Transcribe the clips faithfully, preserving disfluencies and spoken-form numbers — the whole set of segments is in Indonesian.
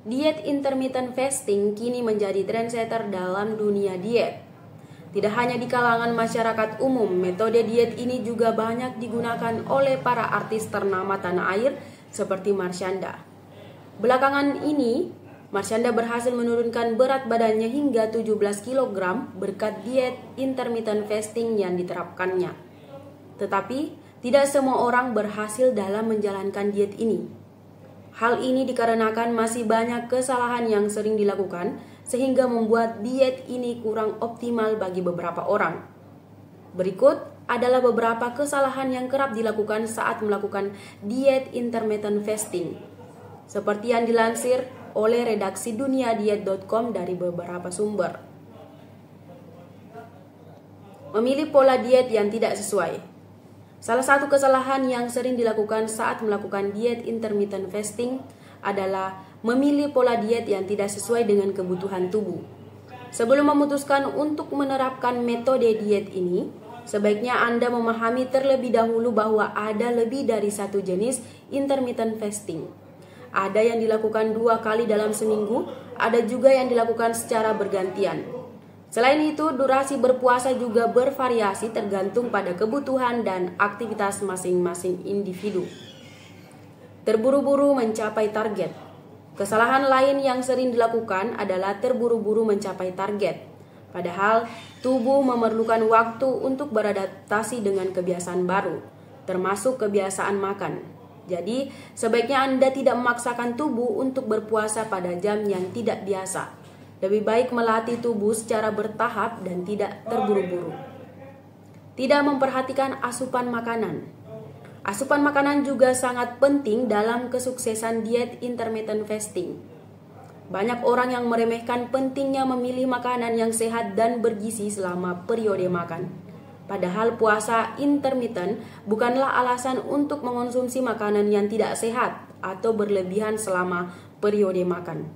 Diet intermittent fasting kini menjadi trendsetter dalam dunia diet. Tidak hanya di kalangan masyarakat umum, metode diet ini juga banyak digunakan oleh para artis ternama tanah air seperti Marshanda. Belakangan ini, Marshanda berhasil menurunkan berat badannya hingga tujuh belas kilogram berkat diet intermittent fasting yang diterapkannya. Tetapi, tidak semua orang berhasil dalam menjalankan diet ini. Hal ini dikarenakan masih banyak kesalahan yang sering dilakukan sehingga membuat diet ini kurang optimal bagi beberapa orang. Berikut adalah beberapa kesalahan yang kerap dilakukan saat melakukan diet intermittent fasting. Seperti yang dilansir oleh redaksi dunia diet dot com dari beberapa sumber. Memilih pola diet yang tidak sesuai. Salah satu kesalahan yang sering dilakukan saat melakukan diet intermittent fasting adalah memilih pola diet yang tidak sesuai dengan kebutuhan tubuh. Sebelum memutuskan untuk menerapkan metode diet ini, sebaiknya Anda memahami terlebih dahulu bahwa ada lebih dari satu jenis intermittent fasting. Ada yang dilakukan dua kali dalam seminggu, ada juga yang dilakukan secara bergantian. Selain itu, durasi berpuasa juga bervariasi tergantung pada kebutuhan dan aktivitas masing-masing individu. Terburu-buru mencapai target. Kesalahan lain yang sering dilakukan adalah terburu-buru mencapai target. Padahal, tubuh memerlukan waktu untuk beradaptasi dengan kebiasaan baru, termasuk kebiasaan makan. Jadi, sebaiknya Anda tidak memaksakan tubuh untuk berpuasa pada jam yang tidak biasa. Lebih baik melatih tubuh secara bertahap dan tidak terburu-buru. Tidak memperhatikan asupan makanan. Asupan makanan juga sangat penting dalam kesuksesan diet intermittent fasting. Banyak orang yang meremehkan pentingnya memilih makanan yang sehat dan bergizi selama periode makan. Padahal puasa intermittent bukanlah alasan untuk mengonsumsi makanan yang tidak sehat atau berlebihan selama periode makan.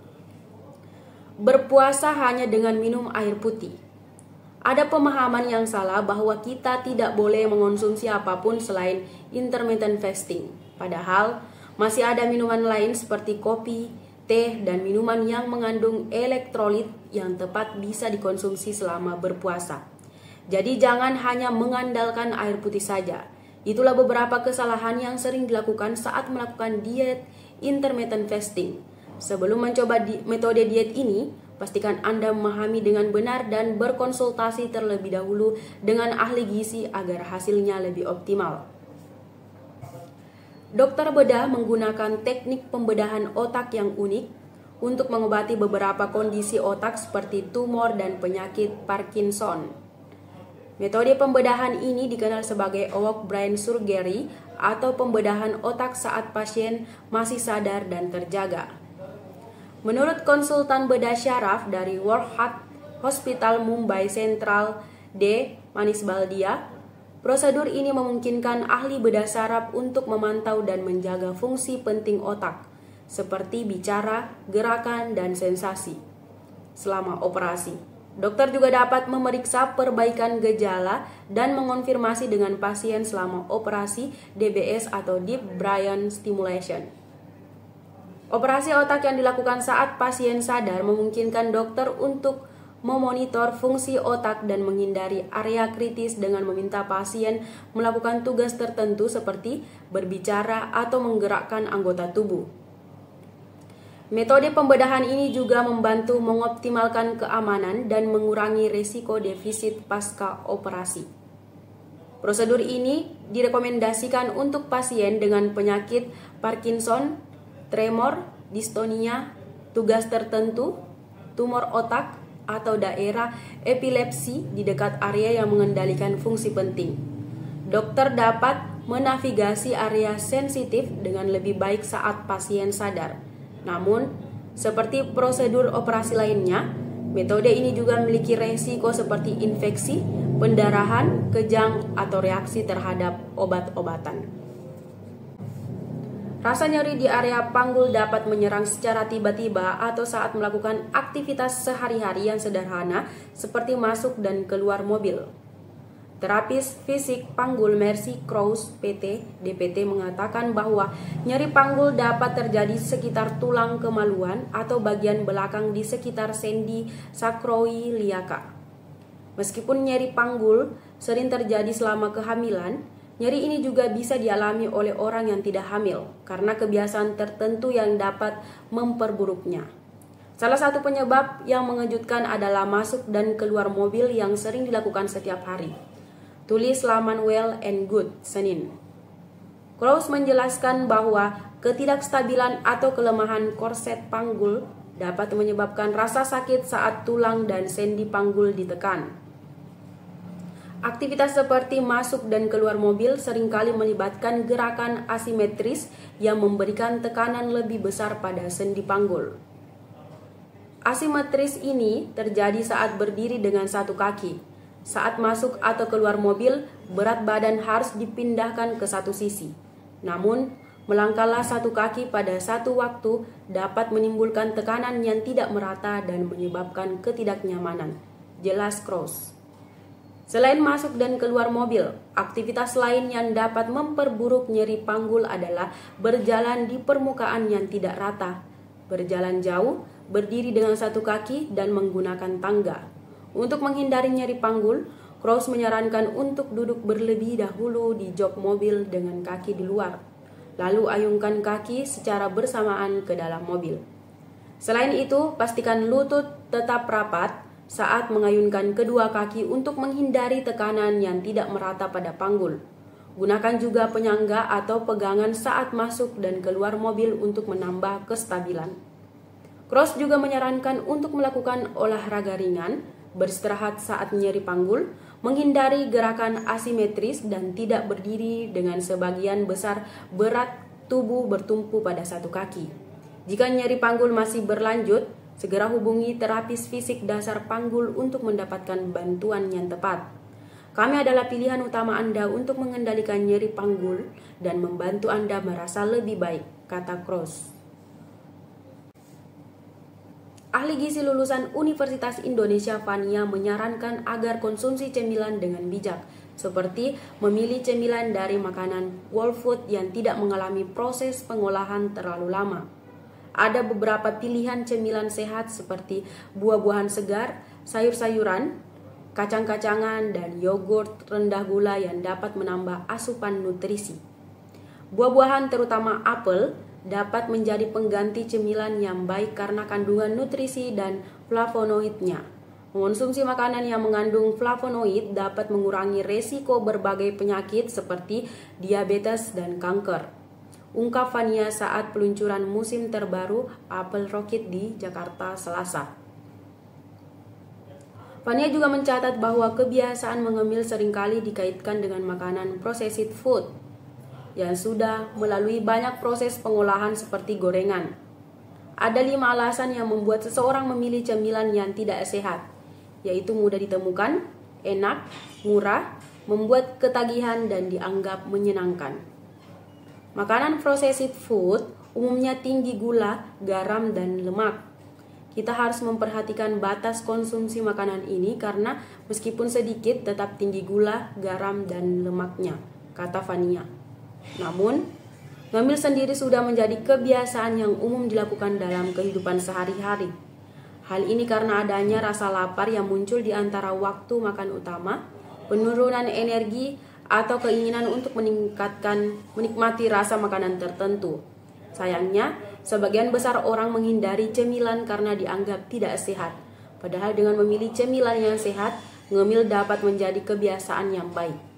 Berpuasa hanya dengan minum air putih. Ada pemahaman yang salah bahwa kita tidak boleh mengonsumsi apapun selain intermittent fasting. Padahal masih ada minuman lain seperti kopi, teh, dan minuman yang mengandung elektrolit yang tepat bisa dikonsumsi selama berpuasa. Jadi jangan hanya mengandalkan air putih saja. Itulah beberapa kesalahan yang sering dilakukan saat melakukan diet intermittent fasting. Sebelum mencoba di, metode diet ini, pastikan Anda memahami dengan benar dan berkonsultasi terlebih dahulu dengan ahli gizi agar hasilnya lebih optimal. Dokter bedah menggunakan teknik pembedahan otak yang unik untuk mengobati beberapa kondisi otak seperti tumor dan penyakit Parkinson. Metode pembedahan ini dikenal sebagai awake brain surgery atau pembedahan otak saat pasien masih sadar dan terjaga. Menurut konsultan bedah syaraf dari World Heart Hospital Mumbai Central D. Manish Baldia, prosedur ini memungkinkan ahli bedah saraf untuk memantau dan menjaga fungsi penting otak, seperti bicara, gerakan, dan sensasi. Selama operasi, dokter juga dapat memeriksa perbaikan gejala dan mengonfirmasi dengan pasien selama operasi D B S atau Deep Brain Stimulation. Operasi otak yang dilakukan saat pasien sadar memungkinkan dokter untuk memonitor fungsi otak dan menghindari area kritis dengan meminta pasien melakukan tugas tertentu seperti berbicara atau menggerakkan anggota tubuh. Metode pembedahan ini juga membantu mengoptimalkan keamanan dan mengurangi risiko defisit pasca operasi. Prosedur ini direkomendasikan untuk pasien dengan penyakit Parkinson, tremor, distonia, tugas tertentu, tumor otak, atau daerah epilepsi di dekat area yang mengendalikan fungsi penting. Dokter dapat menavigasi area sensitif dengan lebih baik saat pasien sadar. Namun, seperti prosedur operasi lainnya, metode ini juga memiliki resiko seperti infeksi, pendarahan, kejang, atau reaksi terhadap obat-obatan. Rasa nyeri di area panggul dapat menyerang secara tiba-tiba atau saat melakukan aktivitas sehari-hari yang sederhana seperti masuk dan keluar mobil. Terapis fisik panggul Mercy Krause P T D P T mengatakan bahwa nyeri panggul dapat terjadi sekitar tulang kemaluan atau bagian belakang di sekitar sendi sacroiliaca. Meskipun nyeri panggul sering terjadi selama kehamilan, nyeri ini juga bisa dialami oleh orang yang tidak hamil karena kebiasaan tertentu yang dapat memperburuknya. Salah satu penyebab yang mengejutkan adalah masuk dan keluar mobil yang sering dilakukan setiap hari. Tulis laman Well and Good, Senin. Krause menjelaskan bahwa ketidakstabilan atau kelemahan korset panggul dapat menyebabkan rasa sakit saat tulang dan sendi panggul ditekan. Aktivitas seperti masuk dan keluar mobil seringkali melibatkan gerakan asimetris yang memberikan tekanan lebih besar pada sendi panggul. Asimetris ini terjadi saat berdiri dengan satu kaki. Saat masuk atau keluar mobil, berat badan harus dipindahkan ke satu sisi. Namun, melangkahlah satu kaki pada satu waktu dapat menimbulkan tekanan yang tidak merata dan menyebabkan ketidaknyamanan, jelas Krause. Selain masuk dan keluar mobil, aktivitas lain yang dapat memperburuk nyeri panggul adalah berjalan di permukaan yang tidak rata, berjalan jauh, berdiri dengan satu kaki, dan menggunakan tangga. Untuk menghindari nyeri panggul, Krause menyarankan untuk duduk berlebih dahulu di jok mobil dengan kaki di luar, lalu ayunkan kaki secara bersamaan ke dalam mobil. Selain itu, pastikan lutut tetap rapat saat mengayunkan kedua kaki untuk menghindari tekanan yang tidak merata pada panggul. Gunakan juga penyangga atau pegangan saat masuk dan keluar mobil untuk menambah kestabilan. Krause juga menyarankan untuk melakukan olahraga ringan, beristirahat saat nyeri panggul, menghindari gerakan asimetris, dan tidak berdiri dengan sebagian besar berat tubuh bertumpu pada satu kaki. Jika nyeri panggul masih berlanjut, segera hubungi terapis fisik dasar panggul untuk mendapatkan bantuan yang tepat. Kami adalah pilihan utama Anda untuk mengendalikan nyeri panggul dan membantu Anda merasa lebih baik, kata Krause. Ahli gizi lulusan Universitas Indonesia Fania menyarankan agar konsumsi cemilan dengan bijak, seperti memilih cemilan dari makanan whole food yang tidak mengalami proses pengolahan terlalu lama. Ada beberapa pilihan cemilan sehat seperti buah-buahan segar, sayur-sayuran, kacang-kacangan, dan yogurt rendah gula yang dapat menambah asupan nutrisi. Buah-buahan terutama apel dapat menjadi pengganti cemilan yang baik karena kandungan nutrisi dan flavonoidnya. Mengonsumsi makanan yang mengandung flavonoid dapat mengurangi resiko berbagai penyakit seperti diabetes dan kanker, ungkap Fania saat peluncuran musim terbaru Apple Rocket di Jakarta Selasa. Fania juga mencatat bahwa kebiasaan mengemil seringkali dikaitkan dengan makanan processed food yang sudah melalui banyak proses pengolahan seperti gorengan. Ada lima alasan yang membuat seseorang memilih cemilan yang tidak sehat, yaitu mudah ditemukan, enak, murah, membuat ketagihan, dan dianggap menyenangkan. Makanan processed food umumnya tinggi gula, garam, dan lemak. Kita harus memperhatikan batas konsumsi makanan ini karena meskipun sedikit tetap tinggi gula, garam, dan lemaknya, kata Fania. Namun, ngemil sendiri sudah menjadi kebiasaan yang umum dilakukan dalam kehidupan sehari-hari. Hal ini karena adanya rasa lapar yang muncul di antara waktu makan utama, penurunan energi, atau keinginan untuk meningkatkan menikmati rasa makanan tertentu. Sayangnya, sebagian besar orang menghindari cemilan karena dianggap tidak sehat. Padahal dengan memilih cemilan yang sehat, ngemil dapat menjadi kebiasaan yang baik.